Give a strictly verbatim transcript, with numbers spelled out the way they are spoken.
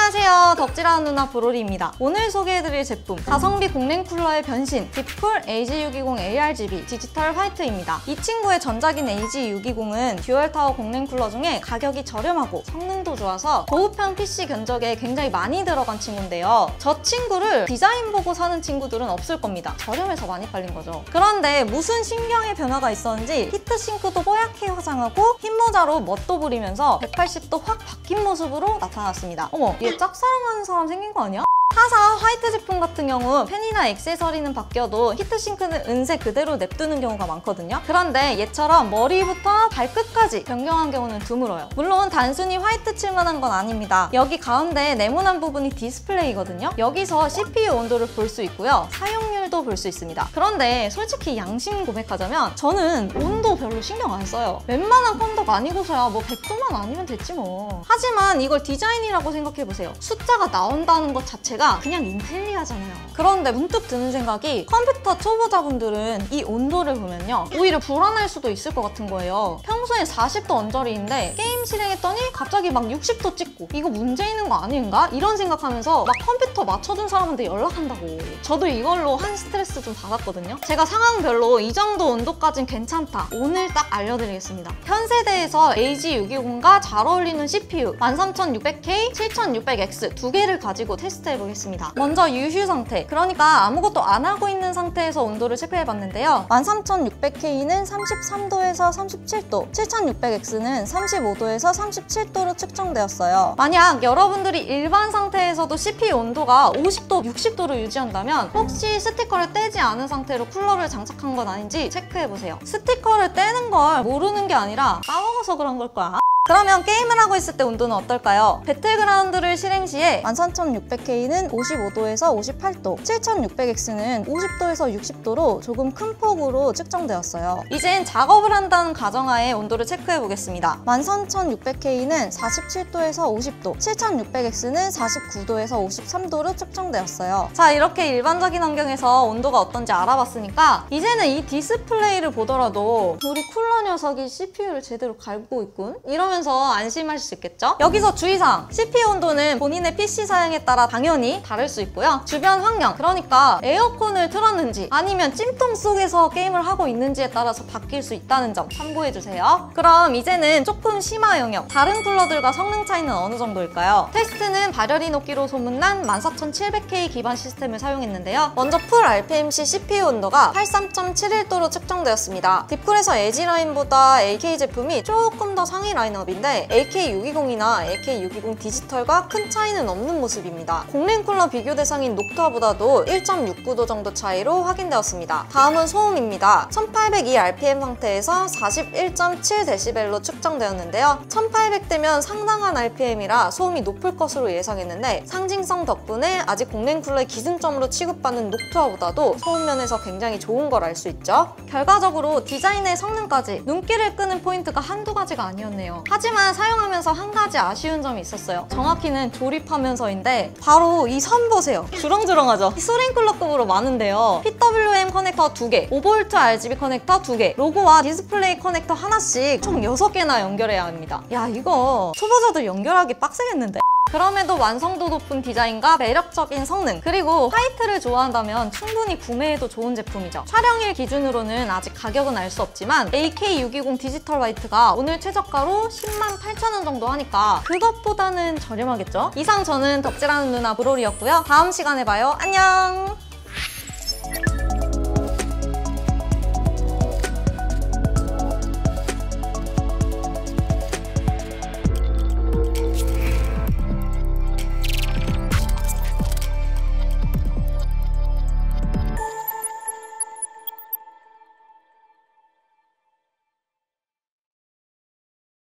안녕하세요, 덕질하는 누나 브로리입니다. 오늘 소개해드릴 제품, 가성비 공랭 쿨러의 변신 딥쿨 에이지 육이공 에이알지비 디지털 화이트입니다. 이 친구의 전작인 에이지 육이공은 듀얼타워 공랭 쿨러 중에 가격이 저렴하고 성능도 좋아서 고급형 피씨 견적에 굉장히 많이 들어간 친구인데요. 저 친구를 디자인 보고 사는 친구들은 없을 겁니다. 저렴해서 많이 팔린 거죠. 그런데 무슨 신경의 변화가 있었는지 히트싱크도 뽀얗게 화장하고 흰모자로 멋도 부리면서 백팔십 도 확 바뀐 모습으로 나타났습니다. 어머, 얘 짝사랑하는 사람 생긴 거 아니야? 타사 화이트 제품 같은 경우 펜이나 액세서리는 바뀌어도 히트싱크는 은색 그대로 냅두는 경우가 많거든요. 그런데 얘처럼 머리부터 발끝까지 변경한 경우는 드물어요. 물론 단순히 화이트 칠만 한 건 아닙니다. 여기 가운데 네모난 부분이 디스플레이거든요. 여기서 씨피유 온도를 볼 수 있고요. 사용률도 볼 수 있습니다. 그런데 솔직히 양심 고백하자면 저는 온도 별로 신경 안 써요. 웬만한 컴덕 아니고서야 뭐 백 도만 아니면 됐지 뭐. 하지만 이걸 디자인이라고 생각해보세요. 숫자가 나온다는 것 자체가 그냥 인텔리하잖아요. 그런데 문득 드는 생각이 컴퓨터 초보자분들은 이 온도를 보면요, 오히려 불안할 수도 있을 것 같은 거예요. 평소에 사십 도 언저리인데 게임 실행했더니 갑자기 막 육십 도 찍고 이거 문제 있는 거 아닌가? 이런 생각하면서 막 컴퓨터 맞춰준 사람한테 연락한다고. 저도 이걸로 한 스트레스 좀 받았거든요. 제가 상황별로 이 정도 온도까진 괜찮다, 오늘 딱 알려드리겠습니다. 현 세대에서 에이지 육이공과 잘 어울리는 씨피유 일삼육백 케이, 칠육백 엑스 두 개를 가지고 테스트해보겠습니다. 먼저 유휴 상태, 그러니까 아무것도 안 하고 있는 상태에서 온도를 체크해봤는데요. 일삼육백 케이는 삼십삼 도에서 삼십칠 도, 칠육백 엑스는 삼십오 도에서 삼십칠 도로 측정되었어요. 만약 여러분들이 일반 상태에서도 씨피유 온도가 오십 도, 육십 도로 유지한다면 혹시 스티커를 떼지 않은 상태로 쿨러를 장착한 건 아닌지 체크해보세요. 스티커를 떼는 걸 모르는 게 아니라 까먹어서 그런 걸 거야. 그러면 게임을 하고 있을 때 온도는 어떨까요? 배틀그라운드를 실행 시에 일삼육백 케이는 오십오 도에서 오십팔 도, 칠육백 엑스는 오십 도에서 육십 도로 조금 큰 폭으로 측정되었어요. 이젠 작업을 한다는 가정하에 온도를 체크해 보겠습니다. 일삼육백 케이는 사십칠 도에서 오십 도, 칠육백 엑스는 사십구 도에서 오십삼 도로 측정되었어요. 자, 이렇게 일반적인 환경에서 온도가 어떤지 알아봤으니까 이제는 이 디스플레이를 보더라도 우리 쿨러 녀석이 씨피유를 제대로 갈고 있군? 이러면 안심하실 수 있겠죠? 여기서 주의사항, 씨피유 온도는 본인의 피씨 사양에 따라 당연히 다를 수 있고요. 주변 환경, 그러니까 에어컨을 틀었는지 아니면 찜통 속에서 게임을 하고 있는지에 따라서 바뀔 수 있다는 점 참고해주세요. 그럼 이제는 조금 심화 영역, 다른 쿨러들과 성능 차이는 어느 정도일까요? 테스트는 발열이 높기로 소문난 일사칠백 케이 기반 시스템을 사용했는데요. 먼저 풀 알피엠씨 씨피유 온도가 팔십삼 점 칠일 도로 측정되었습니다. 딥쿨에서 에이지 라인보다 에이케이 제품이 조금 더 상위 라인업 인데 에이케이 육이공이나 에이케이 육이공 디지털과 큰 차이는 없는 모습입니다. 공랭 쿨러 비교 대상인 녹투아보다도 일 점 육구 도 정도 차이로 확인되었습니다. 다음은 소음입니다. 천팔백이 알피엠 상태에서 사십일 점 칠 데시벨로 측정되었는데요. 천팔백 대면 상당한 알피엠이라 소음이 높을 것으로 예상했는데 상징성 덕분에 아직 공랭 쿨러의 기준점으로 취급받는 녹투아보다도 소음 면에서 굉장히 좋은 걸 알 수 있죠. 결과적으로 디자인의 성능까지 눈길을 끄는 포인트가 한두 가지가 아니었네요. 하지만 사용하면서 한 가지 아쉬운 점이 있었어요. 정확히는 조립하면서인데 바로 이 선 보세요. 주렁주렁하죠? 스링쿨러급으로 많은데요. 피더블유엠 커넥터 두 개, 오 볼트 알지비 커넥터 두 개, 로고와 디스플레이 커넥터 하나씩 총 여섯 개나 연결해야 합니다. 야, 이거 초보자들 연결하기 빡세겠는데? 그럼에도 완성도 높은 디자인과 매력적인 성능, 그리고 화이트를 좋아한다면 충분히 구매해도 좋은 제품이죠. 촬영일 기준으로는 아직 가격은 알 수 없지만 에이케이 육이공 디지털 화이트가 오늘 최저가로 십만 팔천 원 정도 하니까 그것보다는 저렴하겠죠? 이상 저는 덕질하는 누나 브로리였고요. 다음 시간에 봐요. 안녕!